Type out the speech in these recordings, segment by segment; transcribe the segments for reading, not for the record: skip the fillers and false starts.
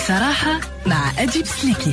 بصراحة مع أديب سليكي.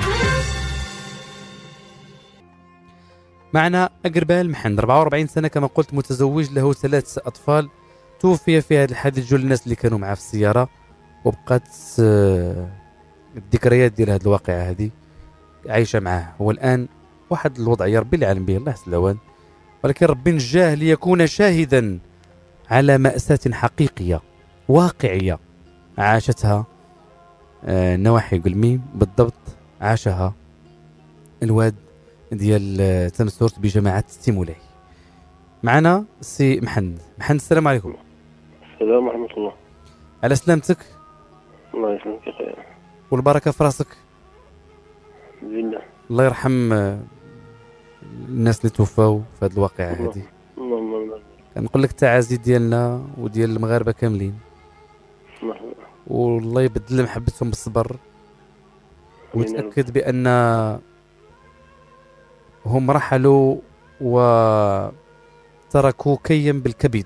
معنا أقربال محمد 44 سنة كما قلت، متزوج، له 3 أطفال. توفي في هذا الحادث جل الناس اللي كانوا معه في السيارة، وبقات الذكريات ديال هذه الواقعة هذه عايشة معه. هو الآن واحد الوضعية ربي العالم به، الله يحسن الأوان، ولكن ربي نجاه ليكون شاهدا على مأساة حقيقية واقعية عاشتها نواحي قلمي، بالضبط عاشها الواد ديال تمسورت بجماعة ستيمولاي. معنا سي محمد. السلام عليكم. السلام ورحمة الله. على سلامتك. الله يسلمك يا خير والبركة في راسك. بالله. الله يرحم الناس اللي توفاو في هذه الواقعة هذه. اللهم كنقول لك التعازي ديالنا وديال المغاربة كاملين، والله يبدل محبتهم بالصبر، ويتأكد بأن هم رحلوا وتركوا كيا بالكبد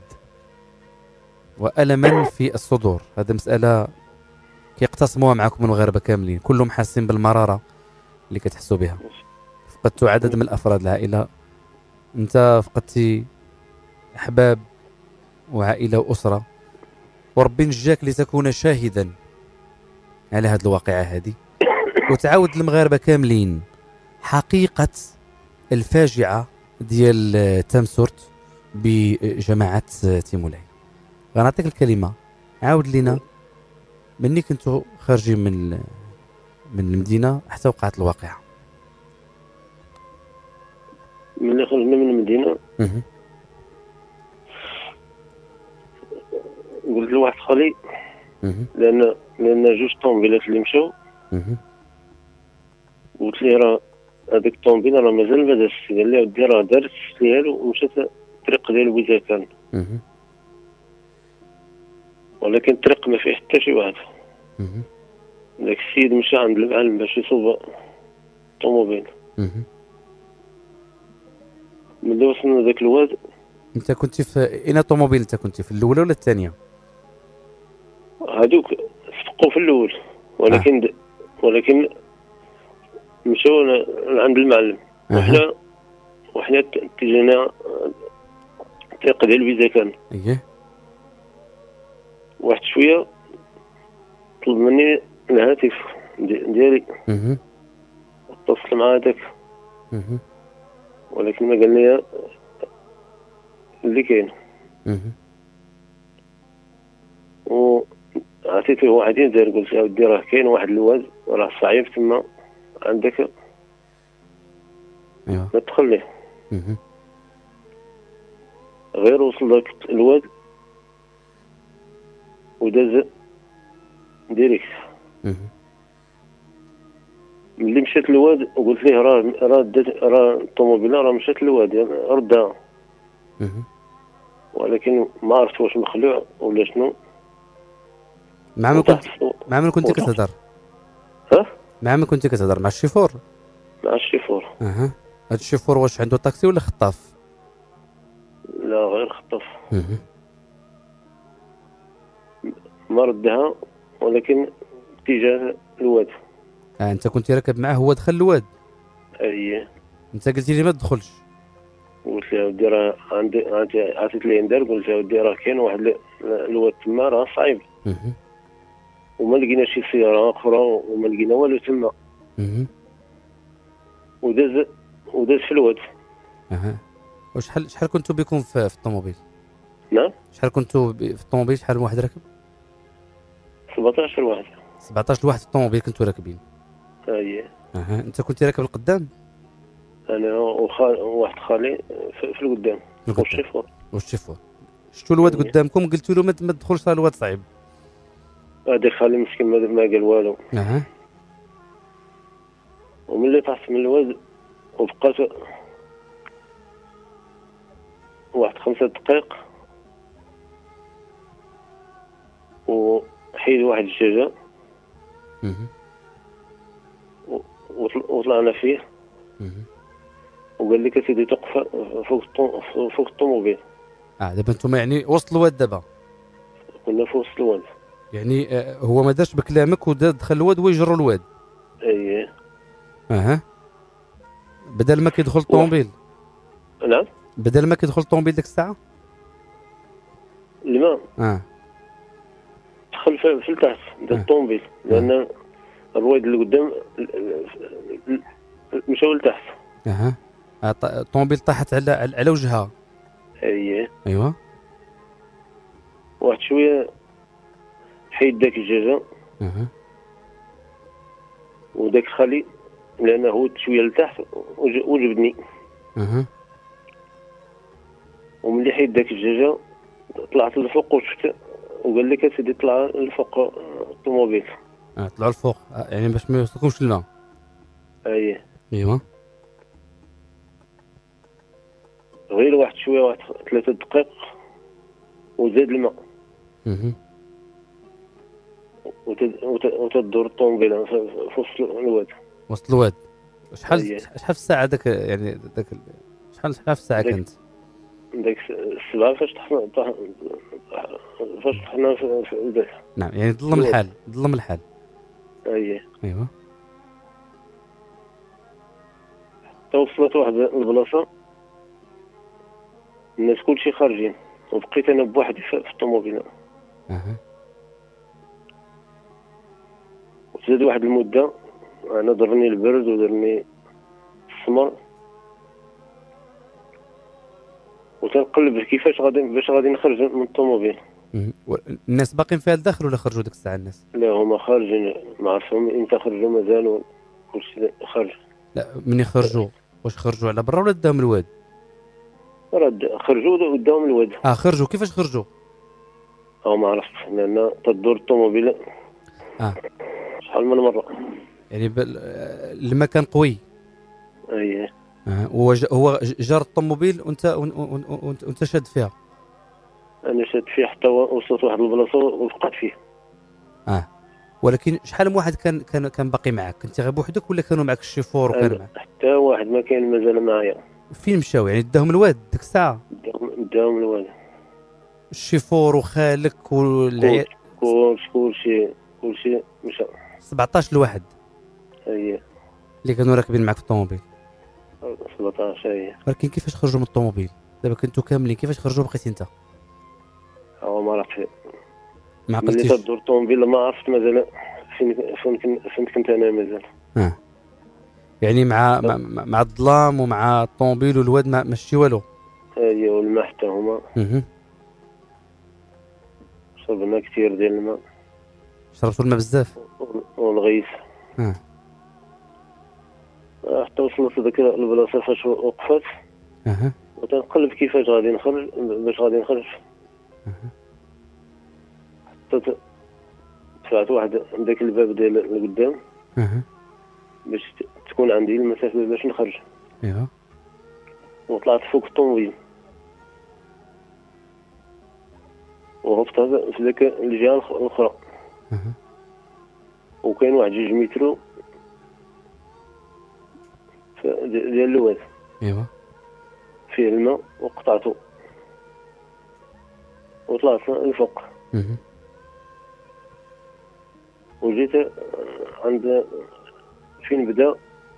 وألما في الصدور. هذا مسألة كيقتسموها معكم المغاربة كاملين، كلهم حاسين بالمرارة اللي كتحسوا بها. فقدتوا عدد من الأفراد العائلة، أنت فقدتي أحباب وعائلة وأسرة، وربي نجاك لتكون شاهدا على هذه الواقعة هذه، وتعاود المغاربة كاملين حقيقة الفاجعة ديال تامسورت بجماعة تيمولاي. غنعطيك الكلمة، عاود لنا مني كنتو خارجين من المدينة حتى وقعت الواقعة. ملي خرجنا من المدينة قلت لواحد خالي، لأن جوج طوموبيلات اللي مشاو، قلت ليه راه هذيك الطوموبيله راه مازال ما دارش. قال لي ودي راه دارت ديالو ومشات الطريق ديال بوزاكان، ولكن الطريق ما فيه حتى شي واحد. داك السيد مشى عند المعلم باش يصوب الطوموبيل. ملي وصلنا ذاك الواد. انت كنت في اين طوموبيل؟ انت كنت في الاولى ولا الثانيه؟ هادوك سبقوا في الاول، ولكن مشاو عند المعلم. وحنا اتجهنا الطريق ديال بيزاكان. اييه. واحد شويه طلب مني الهاتف ديالي، اتصل مع هذاك، ولكن ما قال لي اللي كاين. وعطيته واحد يدير، قلت له اودي راه كاين واحد الواد راه صعيب تما عندك، ما تدخل ليه. غير وصل ذاك الواد وداز ديريكت. ملي مشات الواد وقلت ليه راه الطوموبيله راه مشات الواد يعني ردها، ولكن ما عرفت واش مخلوع ولا شنو. مع من كنت كتهضر؟ مع من كنت كتهضر؟ مع الشيفور؟ مع الشيفور. هاد الشيفور واش عنده طاكسي ولا خطاف؟ لا غير خطاف. ما ردها، ولكن اتجاه الواد. انت كنت راكب معاه، هو دخل الواد؟ اييه. انت قلتي لي ما تدخلش. قلت له ودي راه عطيت ليه ندير، قلت له ودي راه كاين واحد الواد تما راه صعيب. وما لقينا شي سياره اخرى وما لقينا والو تما. وداز في الواد. وشحال كنتو بكم في الطوموبيل؟ نعم. شحال كنتو في الطوموبيل؟ شحال واحد راكب؟ 17 واحد. 17 واحد في الطوموبيل كنتو راكبين؟ اييه. انت كنت راكب القدام؟ انا وواحد خالي في القدام. والشيفور. شفتوا الواد قدامكم قلتوا له ما تدخلش راه الواد صعيب؟ هذاك خالي مسكين ما قال والو. وملي طحت من الواد وبقات واحد 5 دقائق وحيد واحد الدجاجة وطلعنا فيه، وقال لك اسيدي توقف فوق الطوموبيل. دابا نتوما يعني وسط الواد؟ دابا كنا في وسط الواد. يعني هو ما دارش بكلامك ودخل الواد ويجروا الواد. اييه. اها. بدل ما كيدخل الطوموبيل. نعم. بدل ما كيدخل الطوموبيل ديك الساعه. الماء اه. دخل في التحت ديال الطوموبيل، لان الرويد اللي قدام مشاو لتحت. اها. الطوموبيل طاحت على وجهها. اييه. ايوا. واحد شويه حيد داك الدجاجه اها. وداك الخلي، لانه هو شويه لتحت وجبدني. اها. وملي حيد داك الدجاجه طلعت للفوق وشفت، وقال لك اسيدي طلع للفوق الطوموبيل. طلعوا الفوق يعني باش ما يوصلكمش الماء. اييه. ايوا. غير واحد شويه، واحد 3 دقائق وزاد الماء. اها. وتدور الطوموبيل في وسط الواد. وسط الواد. شحال أيه. شحال في الساعه داك يعني داك شحال في الساعه كانت؟ داك السبعه فاش طحنا في البيت. نعم يعني ظلم الحال، ظلم الحال. اييه. ايوا. توصلت واحد البلاصه الناس كلشي خارجين، وبقيت انا بوحدي في الطوموبيل. اها. وزاد واحد المده انا ضرني البرد ودرني السمر، وتنقلب كيفاش غادي نخرج من الطوموبيل. الناس باقيين فيها الداخل ولا خرجوا ديك الساعه الناس؟ لا هما خارجين، ما عرفهم امتى خرجوا، مازالوا كلشي خارج. لا مني خرجوا، واش خرجوا على برا ولا داهم الواد؟ خرجوا قدام الواد. خرجوا. كيفاش خرجوا؟ او ما عرفتش، لان تدور الطوموبيل شحال من مره. يعني الماء كان قوي. اييه. هو جار الطوموبيل وانت شاد فيها. انا شاد فيه حتى وصلت واحد البلاصه وبقات فيه. ولكن شحال من واحد كان باقي معك؟ كنت غير بوحدك ولا كانوا معك الشيفور وكان معك؟ حتى واحد ما كاين مازال معايا. فين مشاو يعني داهم الواد ديك الساعه؟ داهم الواد. الشيفور وخالك والعيال كلشي مشى. 17 الواحد اييه اللي كانوا راكبين معك في الطوموبيل. 17 اييه. ولكن كيفاش خرجوا من الطوموبيل؟ دابا كنتوا كاملين، كيفاش خرجوا بقيتي انت؟ ما عرفتش. ما ملي عقلتيش؟ تدور الطوموبيل ما عرفت مازال فين كنت انا مازال. يعني مع الظلام ومع الطوموبيل والواد ما مشي والو. اييه. والماء حتى هما. شربنا كثير ديال الماء. شربتوا الماء بزاف؟ والغيث. حتى وصلت لذاك البلاصه فاش وقفت. وتنقلب كيفاش غادي نخرج باش غادي نخرج. حتى دفعت واحد داك الباب ديال القدام باش تكون عندي المسافه باش نخرج. ايوا. وطلعت فوق الطوموبيل وهبطت في ذاك الجهه الاخرى. وكاين واحد 2 متر ديال الواد. ايوا. فيه الماء وقطعته وطلعت الفوق. وجيت عند فين بدا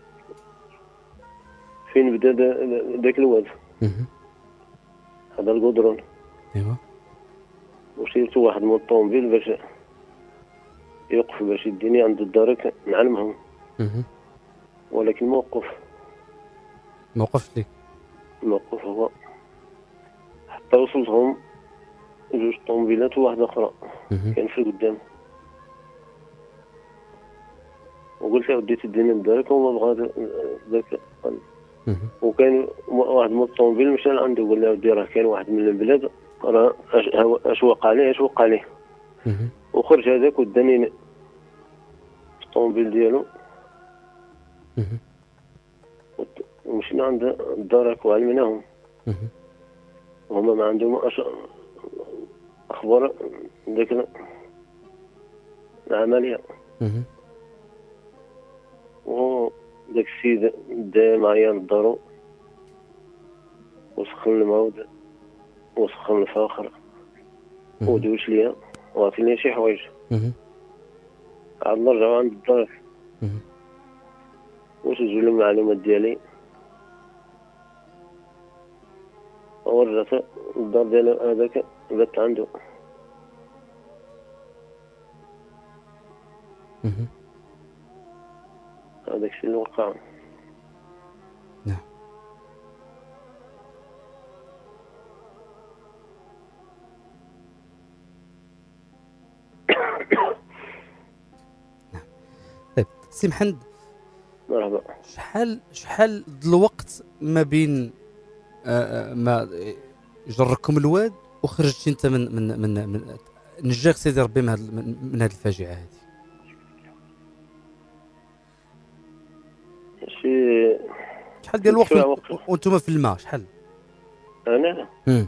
داك الواد. هذا القدرون. ايوا. وشيرت واحد من الطوموبيل باش يوقف باش يديني عند الدار نعلمهم. ولكن موقف ليك. موقف هو حتى وصلتهم 2 طوموبيلات وواحدة أخرى كان في القدام. وقلت له ودي تديني لدارك وما بغا ذاك. وكان واحد من الطوموبيل مشى لعنده وقال له ودي راه كاين واحد من البلاد راه اش وقع عليه. وخرج هذاك وداني الطوموبيل ديالو. ومشينا عند الدار وعلمناهم. وهما ما عندهم اخبار ذاك العمليه. وداك السيد دا معايا للدار وسخن الماء وسخن الفاخر ودوش ليا وعطيني شي حوايج. مهم. عاد نرجعو عند الدار مهم. وسجلوا المعلومات ديالي، ورجعت الدار ديال هذاك بات عنده. مهم. هذاك الشيء اللي وقع. نعم. طيب سي محمد، مرحبا. شحال الوقت ما بين ما جركم الواد وخرجتي انت من نجاك سيدي ربي من هذه الفاجعه هذه؟ شي شحال ديال الوقت وقت. وانتم في الماء؟ شحال؟ انا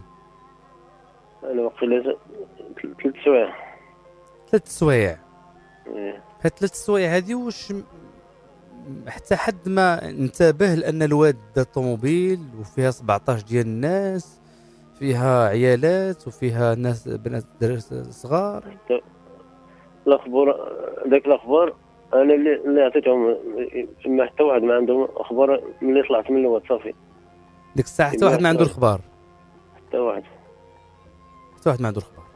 وقيلا 3 سوايع. 3 سوايع. إيه. هاد 3 سوايع هذه واش حتى حد ما انتبه لان الواد دا طوموبيل وفيها 17 ديال الناس، فيها عيالات وفيها ناس بنات درس صغار؟ الاخبار ذاك الاخبار انا اللي عطيتهم، ما حتى واحد ما عندهم اخبار ملي طلعت من الواد صافي. ديك الساعه حتى واحد ما عنده الخبار؟ حتى واحد ما عنده الخبار.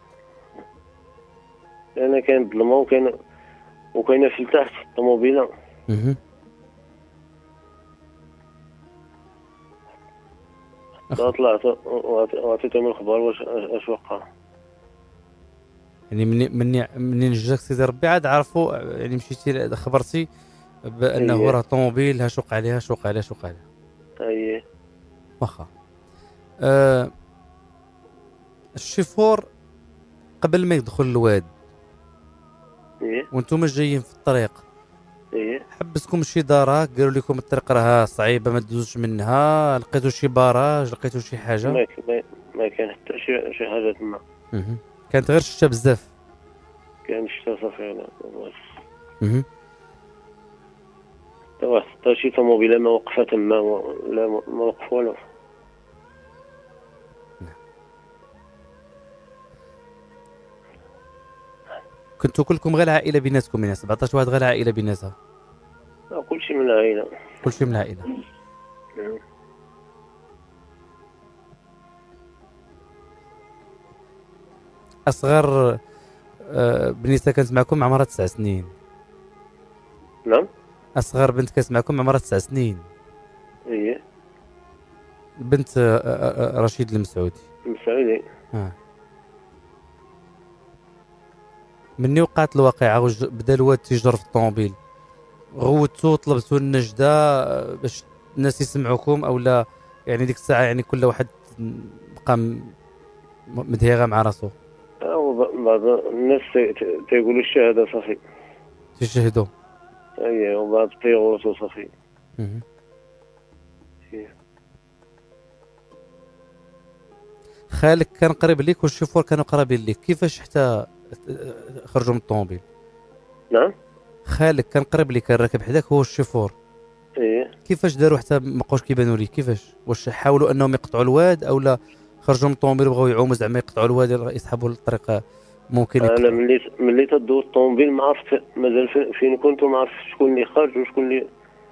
لان كاين الظلمه وكاينه في تحت الطوموبيله. طلعت وعطيتهم الخبر واش وقع. يعني منين جاك سيدي ربي عاد عرفوا، يعني مشيتي خبرتي بانه راه طوموبيل هاش وقع عليها اييه. واخا الشيفور قبل ما يدخل الواد وانتم جايين في الطريق حبسكم شي دارات، قالوا لكم الطريق راه صعيبه ما تدوزوش منها، لقيتوا شي باراج، لقيتوا شي حاجه؟ ما كان حتى شي حاجه تما. كانت غير الشتا بزاف. كان الشتا صافي. حتى شي طوموبيله ما وقفت تما، لا ما وقف والو. كنتوا كلكم غير العائله بيناتكم، يعني 17 واحد غير العائله بيناتها؟ كلشي من العائله. كلشي من العائله. اصغر بنيته كانت معكم عمرها 9 سنين؟ نعم. اصغر بنت كانت معكم عمرها 9 سنين؟ ايه. بنت رشيد المسعودي. مني وقعت الواقعه بدا الواد تيجر في الطوموبيل، غوتو طلبتو النجده باش الناس يسمعوكم او لا؟ يعني ديك الساعه يعني كل واحد بقى مدهيغه مع راسو؟ بعض الناس تيقولوا الشهاده صافي تيشهدوا. اييه، وبعض تيغوتو صافي. خالك كان قريب ليك والشوفور كانوا قريبين ليك، كيفاش حتى خرجوا من الطوموبيل؟ نعم. خالك كان قريب ليك، كان راكب حداك هو الشوفور. ايه. كيفاش داروا حتى ما بقاوش كيبانوا ليك؟ كيفاش؟ واش حاولوا انهم يقطعوا الواد او لا خرجوا من الطوموبيل وبغاو يعوموا زعما يقطعوا الواد يسحبوا الطريق؟ ممكن انا ملي تدو الطوموبيل ما عرفت مازال فين كنت، وما عرفت شكون اللي خرج وشكون اللي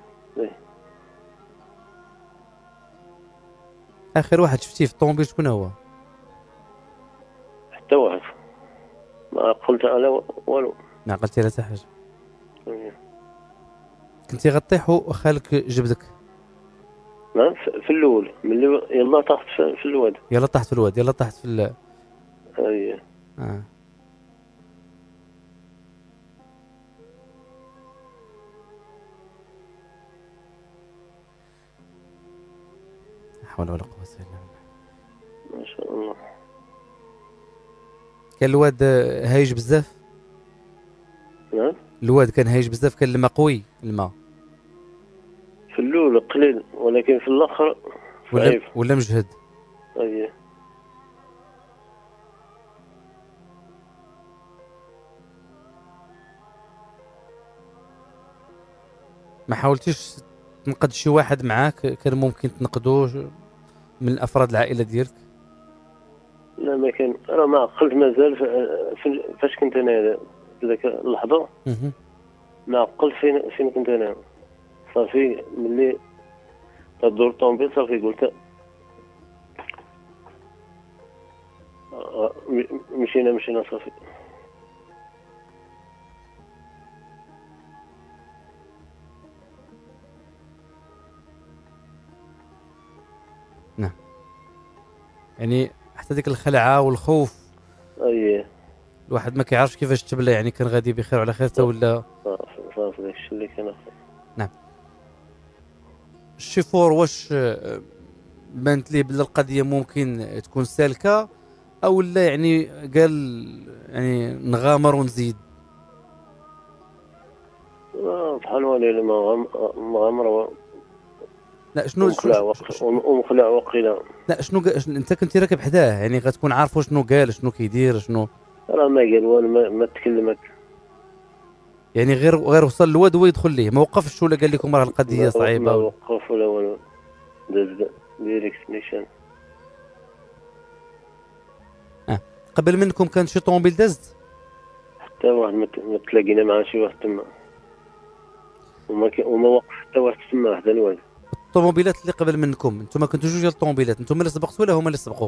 اخر واحد شفتيه في الطوموبيل شكون هو؟ حتى واحد ما قلت انا والو. ما قلتي لا حتى حاجه. كنتي غطيح وخالك جبدك؟ نعم. في الاول ملي يلا طحت في الواد. يلا طحت في الواد، يلا طحت في اييه. لا حول ولا قوه الا بالله. ما شاء الله. كان الواد هايج بزاف؟ نعم. الواد كان هايج بزاف، كان الماء قوي الماء؟ في الاول قليل ولكن في الاخر صعيب. ولا مجهد؟ اييه. ما حاولتيش تنقد شي واحد معاك كان ممكن تنقدوه من افراد العائله ديالك؟ لا انا ما كان راه ما عقلت مازال فاش كنت انا في ذاك اللحظه. ما عقلت فين كنت انا. صافي ملي تدور الطوموبيل صافي قلت مشينا صافي. نعم. يعني حتى ديك الخلعه والخوف اييه الواحد ما كيعرفش كيفاش تبلى، يعني كان غادي بخير وعلى خير تا ولا. صافي داكشي اللي كان. نعم. الشيفور واش بانت ليه بلا القضيه ممكن تكون سالكه او لا، يعني قال يعني نغامر ونزيد؟ بحال والي مغامره لا شنو ومخلع وقيله. لا شنو انت كنتي راكب حداه، يعني غتكون عارفه شنو قال شنو كيدير شنو؟ راه ما قال والو، ما تكلمك. يعني غير وصل الواد هو يدخل ليه، ما وقفش ولا قال لكم راه القضيه ما صعيبه ولا؟ وقف ولا والو. داز ديريكت نيشان. قبل منكم كانت شي طوموبيل دازت؟ حتى واحد ما تلاقينا مع شي واحد تما، وما وقف حتى واحد تما حدا الواد. الطوموبيلات اللي قبل منكم انتم كنتوا جوج ديال الطوموبيلات، انتم اللي سبقتوا ولا هما اللي سبقوا؟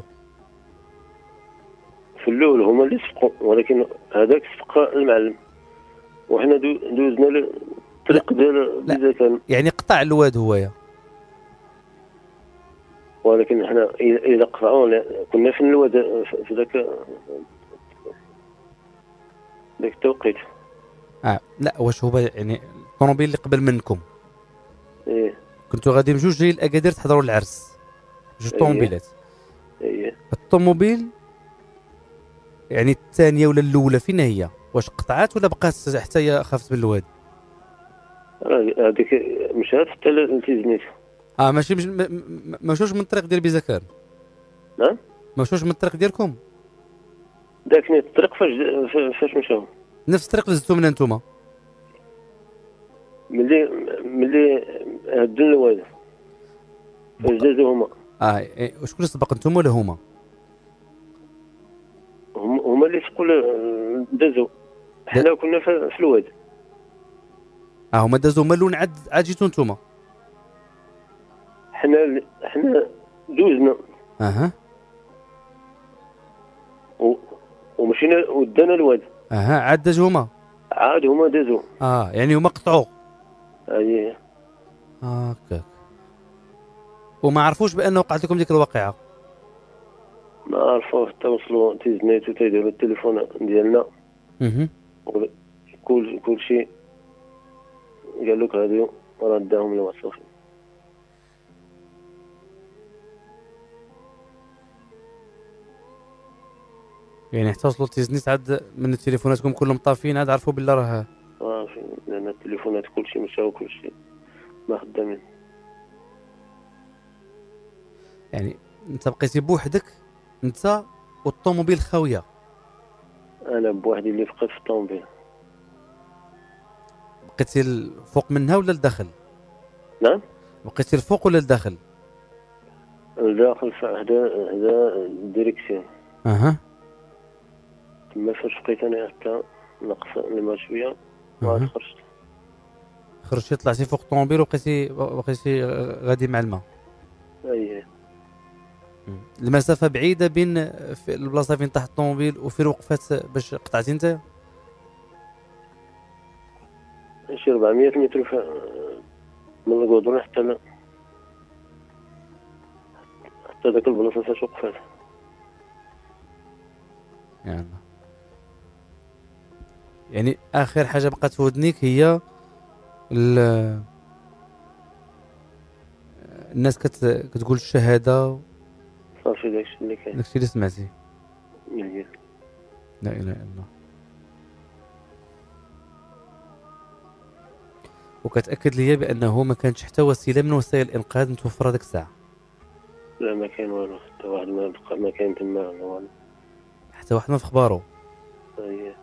في الاول هما اللي سبقوا، ولكن هذاك سبق المعلم وحنا دوزنا الطريق ديال بيزاكان. يعني قطع الواد هويا، ولكن حنا الى قطعوا كنا في الواد في ذاك التوقيت. لا واش هو يعني الطوموبيل اللي قبل منكم ايه كنتوا غادي بجوج جاي لاكادير تحضروا العرس، جوج طوموبيلات. ايه الطوموبيل يعني الثانيه ولا الاولى فين هي؟ واش قطعات ولا بقات حتى هي خافت بالواد؟ هذيك مشات حتى لتيزنيت. ماشي ماشوش من الطريق ديال بيزاكان؟ نعم ماشوش من الطريق ديالكم؟ داك الطريق فاش مشاو. نفس الطريق اللي زدتوا منها نتوما؟ ملي هدوا الواد فاش دازو هما. وشكون اللي سبق نتوما ولا هما؟ هما اللي سبقوا دازو. حنا كنا في الواد. هما دازو هما الاول عاد جيتو نتوما؟ حنا دوزنا ومشينا ودانا الواد. عاد دازو هما؟ عاد هما دازو. يعني هما قطعوا. اييه هكاك. وما عرفوش بانه وقعت لكم ديك الواقعه؟ ما عرفوا حتى وصلوا تيزنيتو تيديروا التليفون ديالنا. كل شيء قال لك هادو راه داهم الواد صافي. يعني حتى وصلوا تيزنيت عاد من تليفوناتكم كلهم طافين عاد عرفوا بالله راه صافي، لان التليفونات كلشي مشاو كلشي ما خدامين. يعني انت بقيتي بوحدك انت والطوموبيل خاويه؟ انا بوحدي اللي بقيت في الطوموبيل. بقيتي الفوق منها ولا الداخل؟ نعم بقيتي الفوق ولا الداخل؟ الداخل هذا الديريكسيون. تما فاش بقيت انا حتى نقص الماء شويه وعاد خرجتي طلعتي فوق الطوموبيل وبقيتي غادي مع الماء. اييه. المسافه بعيده بين في البلاصه فين طاح الطوموبيل وفين وقفات باش قطعتي انت؟ شي 400 متر من القدرون حتى ذاك البلاصه فاش وقفات. يعني اخر حاجه بقات في ودنيك هي الناس كتقول الشهاده صافي داكشي اللي كاين، داكشي اللي سمعتي. لا اله الا الله. وكتاكد ليا بانه ما كانتش حتى وسيله من وسائل الانقاذ متوفره ديك الساعه؟ لا ما كاين والو، حتى واحد ما بقى ما كاين تما والو، حتى واحد ما في خبارو. اييه.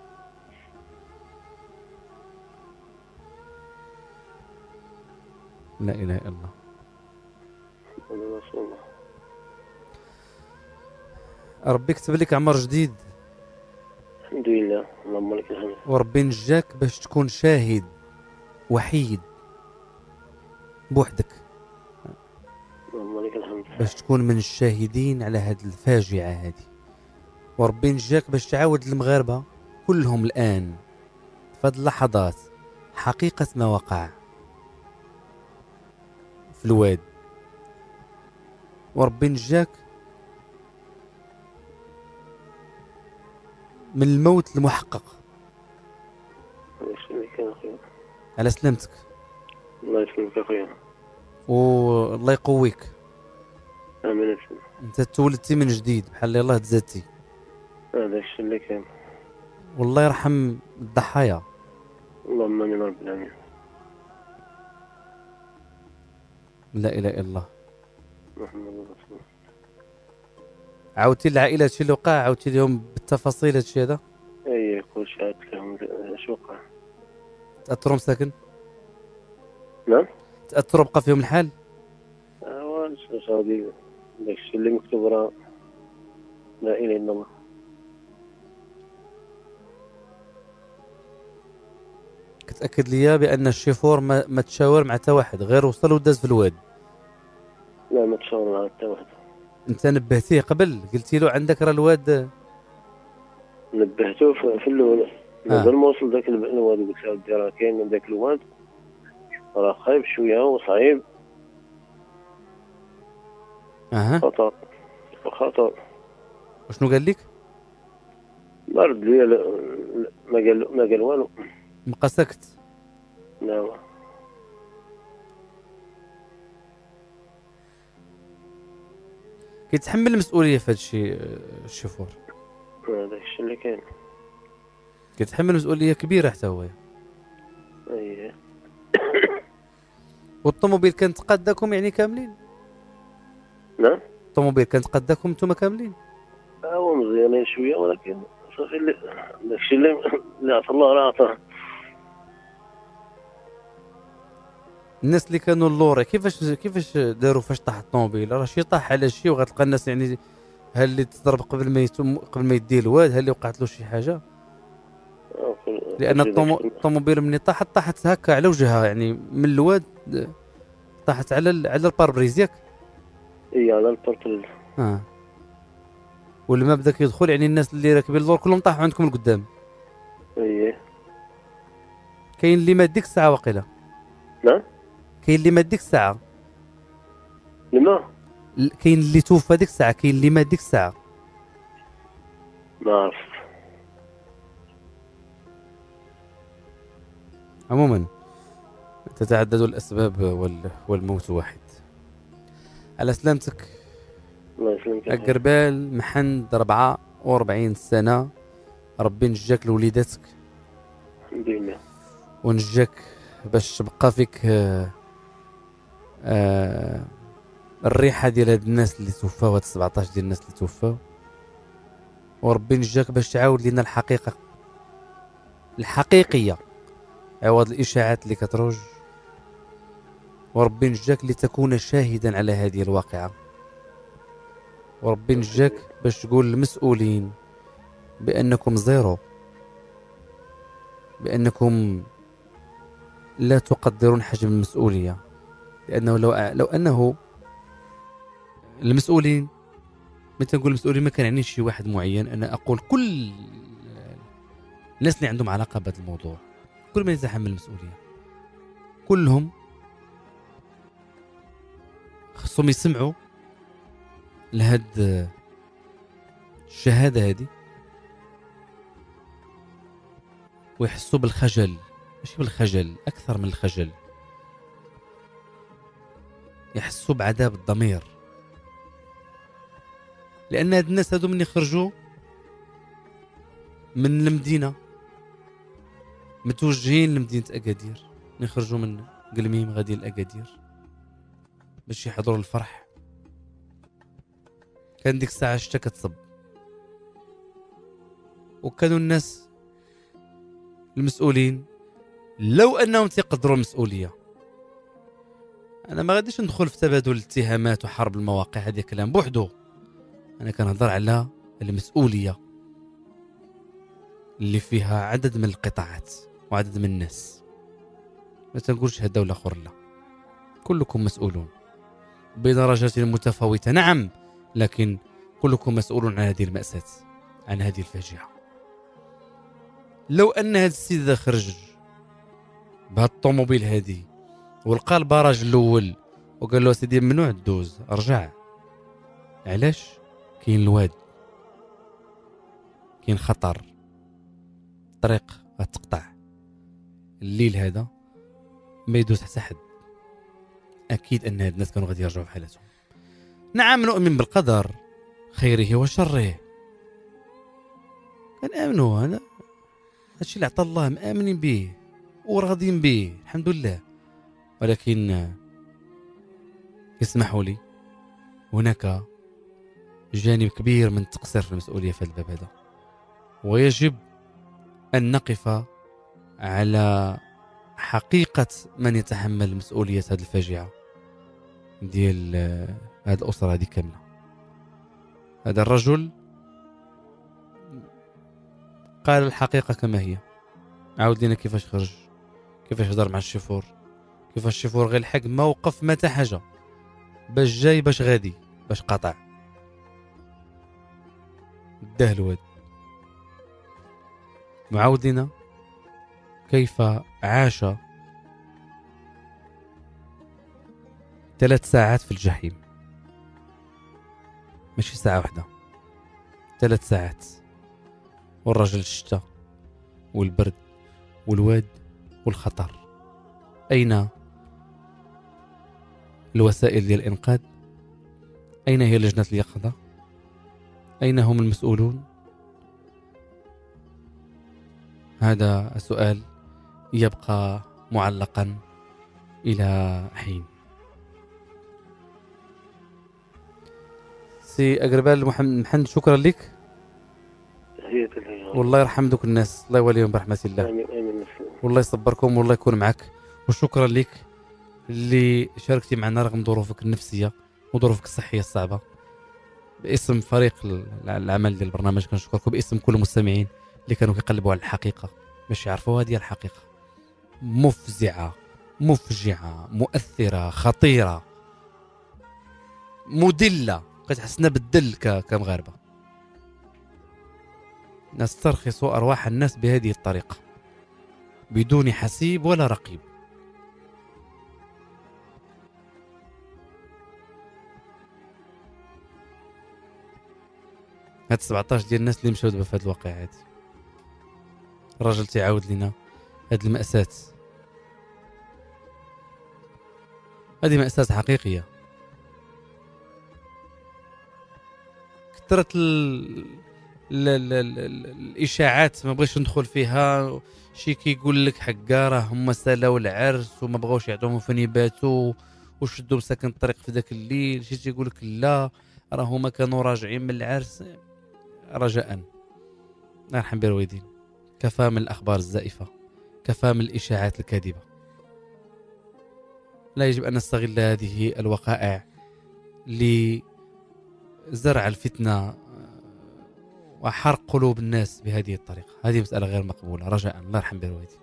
لا اله الا الله. رسول الله. ربي كتب لك عمر جديد، الحمد لله اللهم لك الحمد. وربي نجاك باش تكون شاهد وحيد بوحدك، اللهم لك الحمد. باش تكون من الشاهدين على هذه الفاجعة هذه. وربي نجاك باش تعاود المغاربة كلهم الآن في هذه اللحظات حقيقة ما وقع في الواد. وربي نجاك من الموت المحقق. الله يسلمك يا اخويا. على سلامتك، الله يسلمك يا اخويا. والله يقويك. امين يا سيدي. انت تولدتي من جديد بحال اللي الله تزادتي. هذا الشيء اللي كان. والله يرحم الضحايا. اللهم امين رب العالمين. لا اله الا الله. محمد رسول الله. عاودتي للعائله هادشي اللي وقع، عاودتي لهم بالتفاصيل هادشي هذا؟ اي كلشي عاد لهم اش وقع. تاثروا مساكن؟ نعم. تاثروا بقى فيهم الحال؟ واش غادي داكشي اللي مكتوب راه لا اله الا الله. كتاكد ليا بان الشيفور ما تشاور مع حتى واحد، غير وصل وداز في الواد. لا ما تشاور مع حتى واحد. انت نبهتيه قبل، قلتي له عندك راه الواد؟ نبهته في الاول مازال ما وصل ذاك الواد. قلت له ودي راه كاين ذاك الواد راه خايب شويه وصعيب. اها. خطر. وشنو قال لك؟ ما رد لي ما قال والو. بقى ساكت. نعم. كيتحمل المسؤوليه في هذا الشيء الشيفور؟ هذاك الشيء اللي كاين. كيتحمل مسؤوليه كبيره حتى هو. اييه. والطوموبيل كانت قاداكم يعني كاملين؟ نعم. الطوموبيل كانت قاداكم نتوما كاملين؟ هو مزيانين شويه ولكن صافي داكشي اللي عطا الله راه عطاه. الناس اللي كانوا اللوري كيفاش داروا فاش طاح الطوموبيل؟ راه شي طاح على شي وغتلقى الناس يعني ها اللي تضرب قبل ما يدي الواد، ها اللي وقعت له شي حاجه. لان الطوموبيل ملي طاحت هكا على وجهها يعني من الواد، طاحت على الباربريز ياك؟ اي على الباربريز. والماء بدا كيدخل يعني الناس اللي راكبين اللور كلهم طاحوا عندكم القدام. اييه. كاين اللي مات ديك الساعه واقيلا؟ نعم. كاين اللي مات ديك الساعه؟ لما كاين اللي توفى ديك الساعه، كاين اللي مات ديك الساعه. ما عرف. عموما تتعدد الاسباب والموت واحد. على سلامتك. الله يسلمك. القربال محند 44 سنه، ربي نجاك لوليداتك. الحمد لله. ونجاك باش تبقى فيك الريحه ديال هاد الناس اللي توفاو، هاد 17 ديال الناس اللي توفاو. وربي نجاك باش تعاود لنا الحقيقه الحقيقيه عوض الاشاعات اللي كتروج. وربي نجاك لتكون شاهدا على هذه الواقعه. وربي نجاك باش تقول للمسؤولين بانكم زيرو، بانكم لا تقدرون حجم المسؤوليه. لانه لو انه المسؤولين، متى نقول المسؤولين ما كان يعني شي واحد معين، انا اقول كل الناس اللي عندهم علاقه بهذا الموضوع، كل من يتحمل المسؤوليه كلهم خصهم يسمعوا لهاد الشهاده هذه ويحسوا بالخجل. ماشي بالخجل، اكثر من الخجل، يحسوا بعذاب الضمير. لان هاد الناس هادو من يخرجوا من المدينه متوجهين لمدينه اكادير، يخرجوا من قلميم غادي لاكادير باش يحضروا الفرح. كان ديك الساعه الشتا كتصب، وكانوا الناس المسؤولين لو انهم تيقدروا المسؤوليه. انا ما غاديش ندخل في تبادل الاتهامات وحرب المواقع، هذا كلام بوحدو. انا كنهضر على المسؤولية اللي فيها عدد من القطاعات وعدد من الناس. ما تنقولش هذا ولا اخر، لا، كلكم مسؤولون بدرجات متفاوتة، نعم، لكن كلكم مسؤول عن هذه المأساة، عن هذه الفاجعة. لو أن هذا السيد خرج بهذا الطوموبيل هذه ولقى البراج الأول وقال له سيدي ممنوع الدوز، رجع. علاش؟ كاين الواد، كاين خطر، الطريق غتقطع، الليل هذا ما يدوز حتى حد. أكيد أن هاد الناس كانوا غادي يرجعوا في حالتهم. نعم، نؤمن بالقدر خيره وشره، كنآمنوا، هذا هادشي اللي عطا الله مآمنين به وراضين به الحمد لله. ولكن اسمحوا لي، هناك جانب كبير من التقصير في المسؤولية في هذا الباب هذا، ويجب أن نقف على حقيقة من يتحمل مسؤولية هذه الفاجعة ديال هذه الأسرة هذه كاملة. هذا الرجل قال الحقيقة كما هي، عاود لنا كيفاش خرج، كيفاش هضر مع الشيفور، كيفاش الشيفور غير الحق ما وقف متى حاجة، باش جاي باش غادي باش قاطع، داه الواد. وعاود لنا كيف عاش 3 ساعات في الجحيم، ماشي ساعة واحدة، 3 ساعات، والرجل الشتا والبرد والواد والخطر. أين الوسائل ديال الإنقاذ؟ أين هي لجنة اليقظة؟ أين هم المسؤولون؟ هذا السؤال يبقى معلقا إلى حين. سي أقربال محمد، شكرا لك، والله يرحم دوك الناس، الله يوليهم برحمة الله. آمين. والله يصبركم والله يكون معك، وشكرا لك اللي شاركتي معنا رغم ظروفك النفسية وظروفك الصحية الصعبة. باسم فريق العمل ديال البرنامج كنشكركم، باسم كل المستمعين اللي كانوا كيقلبوا على الحقيقة باش يعرفوا هذه الحقيقة مفزعة مفجعة مؤثرة خطيرة مدلة، كتحسنا بالدل كمغاربة. نسترخص أرواح الناس بهذه الطريقة بدون حسيب ولا رقيب. هاد 17 ديال الناس اللي مشاو دابا في هاد الواقعات، الراجل تيعاود لنا هاد المأساة، هذه مأساة حقيقية. كثرت الإشاعات ما بغيش ندخل فيها، شي كيقول لك حكا راه هما سالاو العرس وما بغاوش يعطوهم فين يباتوا وشدوا مساكن الطريق في ذاك الليل، شي تيقول لك لا راه هما كانوا راجعين من العرس. رجاء الله يرحم بالوالدين، كفى من الأخبار الزائفة، كفى من الإشاعات الكاذبة. لا يجب أن نستغل هذه الوقائع لزرع الفتنة وحرق قلوب الناس بهذه الطريقة. هذه مسألة غير مقبولة، رجاء الله يرحم بالوالدين.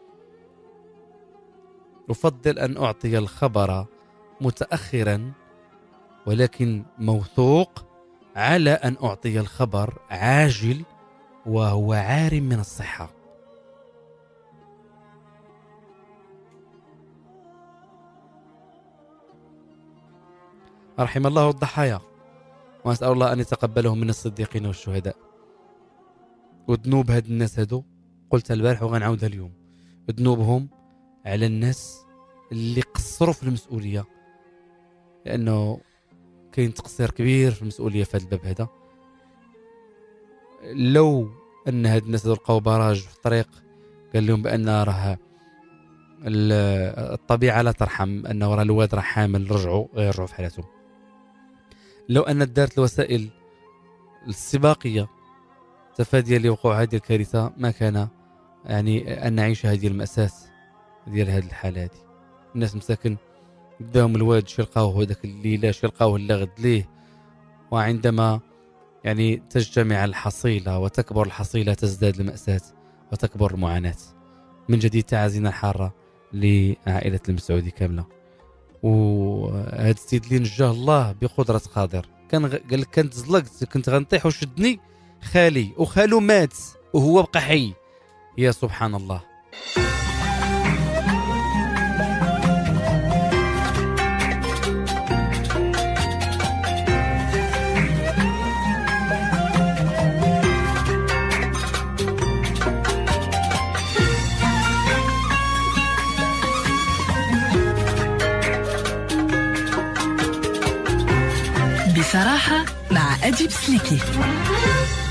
أفضل أن أعطي الخبر متأخرا ولكن موثوق على أن أعطي الخبر عاجل وهو عار من الصحة. رحم الله الضحايا وأسأل الله أن يتقبلهم من الصديقين والشهداء. وذنوب هاد الناس هادو قلتها البارح وغنعاودها اليوم، ذنوبهم على الناس اللي قصروا في المسؤولية، لأنه كاين تقصير كبير في المسؤولية في هذا الباب هذا. لو أن هاد الناس لقاو براج في الطريق قال لهم بأن راه الطبيعة لا ترحم، أنه راه الواد راه حامل، يرجعوا في حالتهم. لو أن دارت الوسائل السباقية تفاديا لوقوع هذه الكارثة ما كان يعني أن نعيش هذه المأساة ديال هذه الحالة هذه. الناس مساكن قدام الواد شي لقاوه هذاك الليلة، شي لقاوه لا غد ليه، وعندما يعني تجتمع الحصيلة وتكبر الحصيلة، تزداد المأساة وتكبر المعاناة. من جديد تعازينا الحارة لعائلة المسعودي كاملة. وهذا السيد اللي نجاه الله بقدرة قادر، قال لك كنت زلقت، كنت غنطيح وشدني خالي، وخالو مات وهو بقى حي. يا سبحان الله. بصراحة مع أديب سليكي.